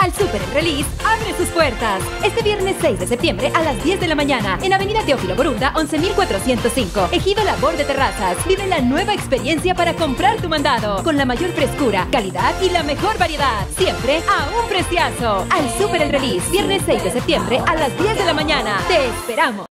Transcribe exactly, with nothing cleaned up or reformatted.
Al Super El Release abre sus puertas. Este viernes seis de septiembre a las diez de la mañana en Avenida Teófilo Borunda, once mil cuatrocientos cinco. Ejido Labor de Terrazas. Vive la nueva experiencia para comprar tu mandado. Con la mayor frescura, calidad y la mejor variedad. Siempre a un preciazo. Al Super El Release, viernes seis de septiembre a las diez de la mañana. Te esperamos.